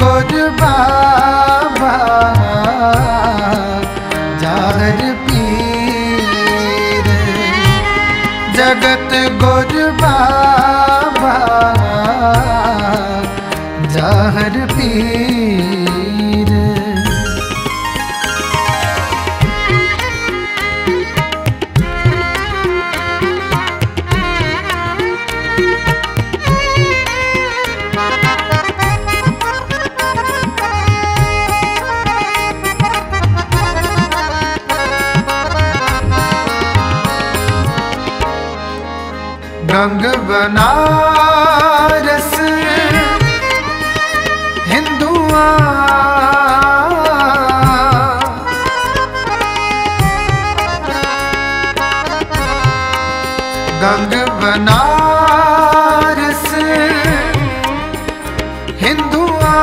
गुर बाबा जाहर पीर, जगत गुर बाबा जाहर पीर। गंग बनारस हिंदुआ, गंग बनारस हिंदुआ,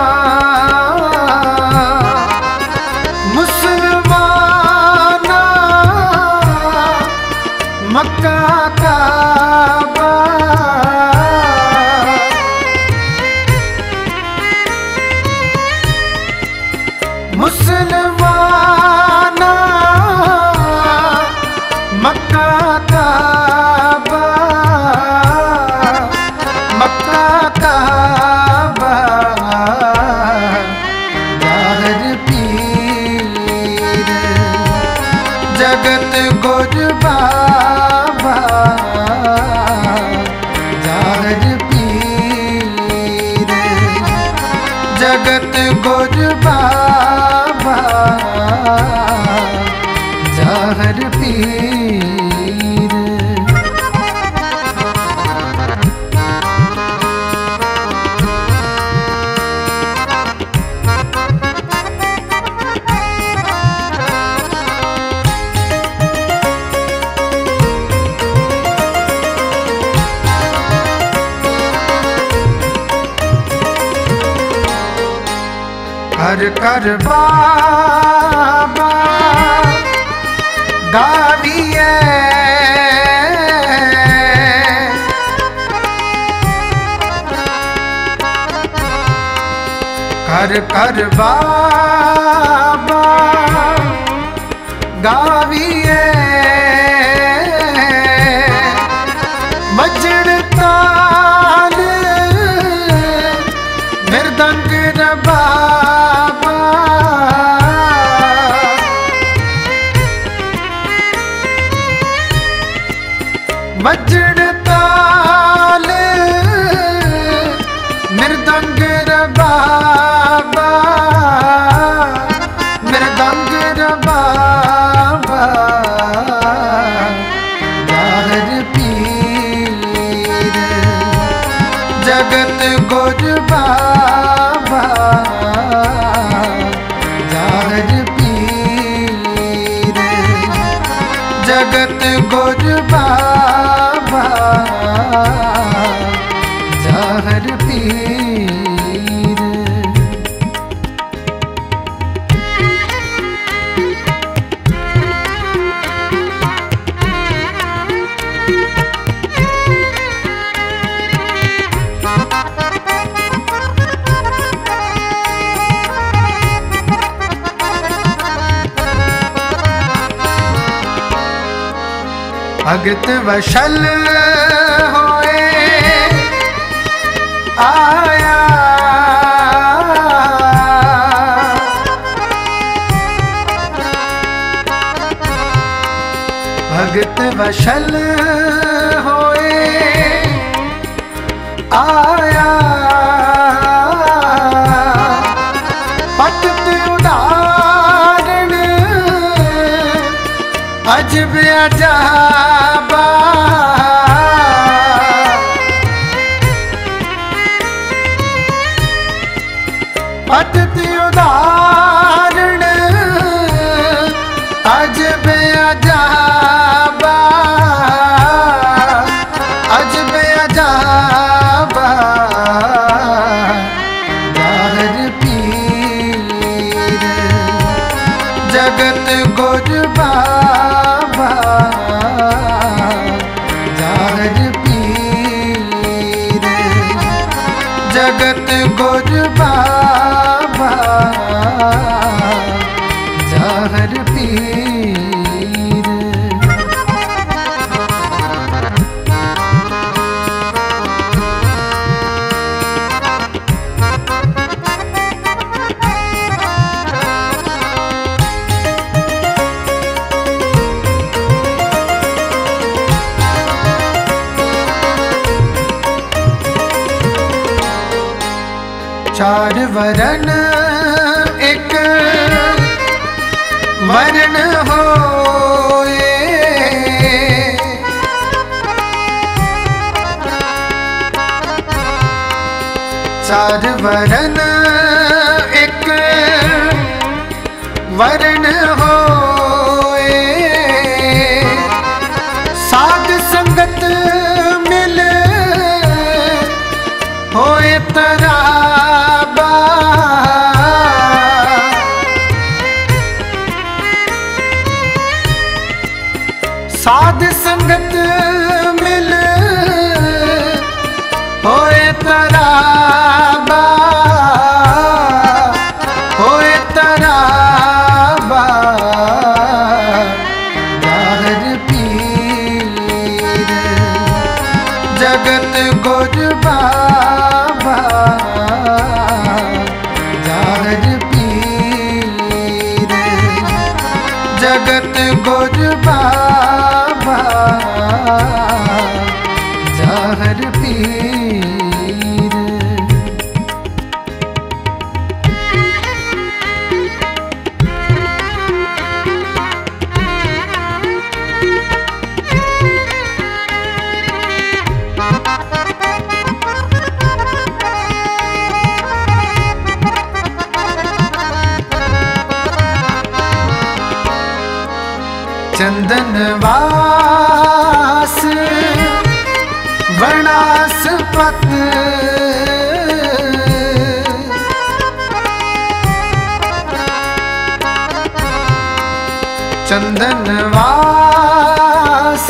मुसलमाना मक्का काबा, मुसलमाना मक्का काबा, मक्का काबा जाहर पीर, जगत गुर बाबा जाहर पीर, जगत गुर बाबा जाहर पीर। कर कर बाबा गाविए, कर कर बाबा गाविए, मजड़ ताल मृदंग बाबा, मजड़ ताल मृदंग बाबा, मृदंग बाबा जाहर पीर, जगत गुर बाबा जाहर पीर, जगत गुर बाबा जाहर पीर। भगत वशल होए आया, भगत वशल होए आया, पतत उदाहरण अजब अजाबा, पतत उदाहरण अजब अजाबा, अजब अजाबा जाहर पीर, जगत गुर बाबा जाहर पीर, जगत गुर बाबा चार वरन एक वरण होए, चार वरन एक वरण होए, साध संगत मिल होए तराबा, साध संगत मिल होए तराबा, होए तराबा। जाहर पीर जगत गुर बाबा, जाहर पीर जगत गुर बाबा, जाहर पीर। चंदन वास वनास्पत, चंदन वास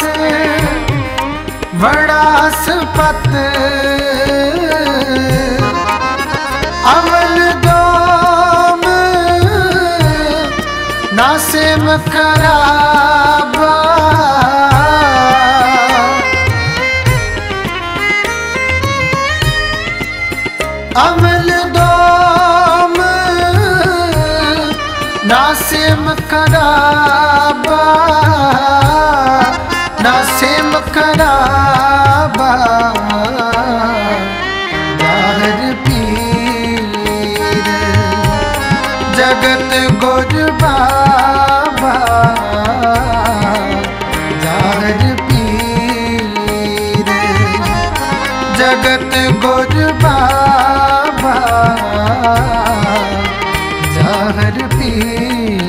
वनास्पत, अमल दोम नासिम खराबा, अमल दोम नासिम खराबा, नासिम खराबा। जाहर पीर जगत गुर बाबा, जाहर पीर जगत गुर बाबा, जाहर पीर।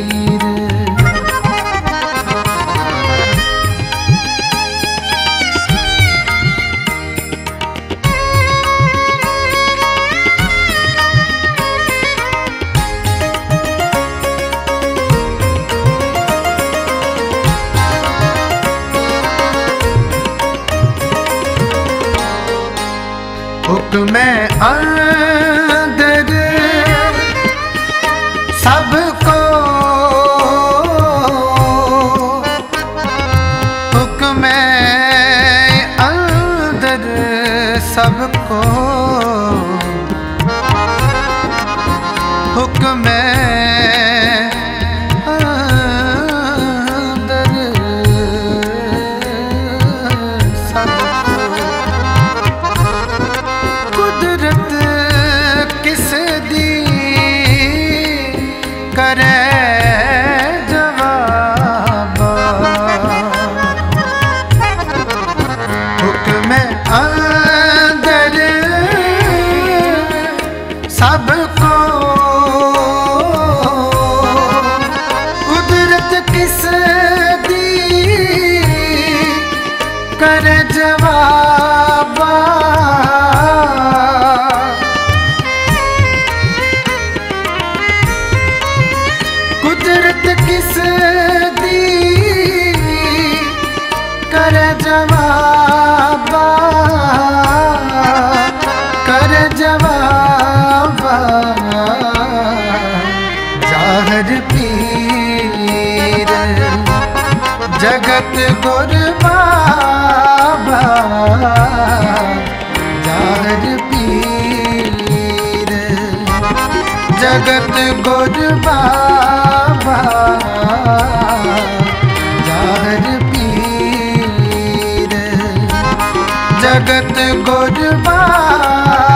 हुक्म अंदर सबको, हुक्म अंदर सबको, हुक्म अंदर सबको, कुदरत किस दी करे जवाबा, हुक्म अंदर सबको, कुदरत किस दी करे जवाबा, कुदरत किस दी कर जवाबा, कर जवाबा। जाहर पीर जगत गुर बाबा, जाहर पीर जगत गुर बाबा, जाहर पीर जगत गुर बाबा।